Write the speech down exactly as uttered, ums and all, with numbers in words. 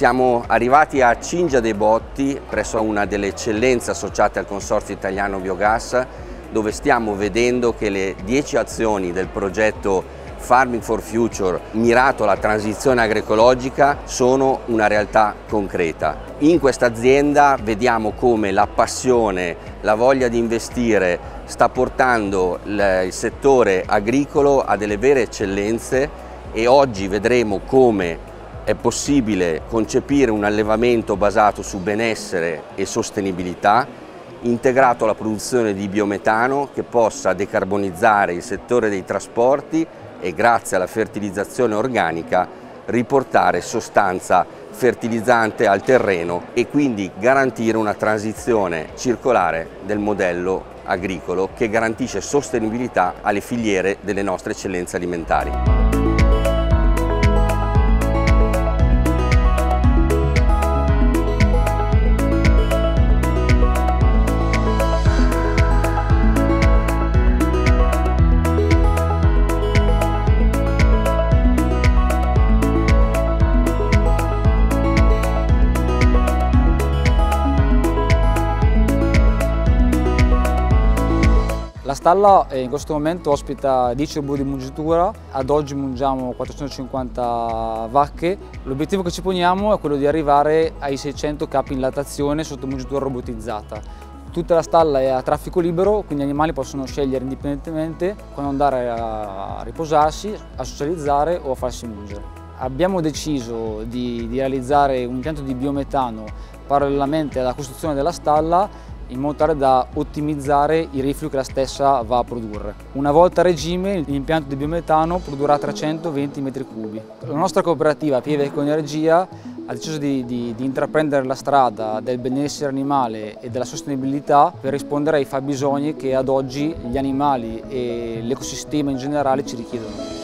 Siamo arrivati a Cingia dei Botti, presso una delle eccellenze associate al Consorzio Italiano Biogas, dove stiamo vedendo che le dieci azioni del progetto Farming for Future mirato alla transizione agroecologica sono una realtà concreta. In questa azienda vediamo come la passione, la voglia di investire sta portando il settore agricolo a delle vere eccellenze e oggi vedremo come è possibile concepire un allevamento basato su benessere e sostenibilità, integrato alla produzione di biometano che possa decarbonizzare il settore dei trasporti e grazie alla fertilizzazione organica riportare sostanza fertilizzante al terreno e quindi garantire una transizione circolare del modello agricolo che garantisce sostenibilità alle filiere delle nostre eccellenze alimentari. La stalla in questo momento ospita dieci robot di mungitura, ad oggi mungiamo quattrocentocinquanta vacche. L'obiettivo che ci poniamo è quello di arrivare ai seicento capi in lattazione sotto mungitura robotizzata. Tutta la stalla è a traffico libero, quindi gli animali possono scegliere indipendentemente quando andare a riposarsi, a socializzare o a farsi mungere. Abbiamo deciso di, di realizzare un impianto di biometano parallelamente alla costruzione della stalla in modo tale da ottimizzare i reflui che la stessa va a produrre. Una volta a regime l'impianto di biometano produrrà trecentoventi metri cubi. La nostra cooperativa Pieve Ecoenergia ha deciso di, di, di intraprendere la strada del benessere animale e della sostenibilità per rispondere ai fabbisogni che ad oggi gli animali e l'ecosistema in generale ci richiedono.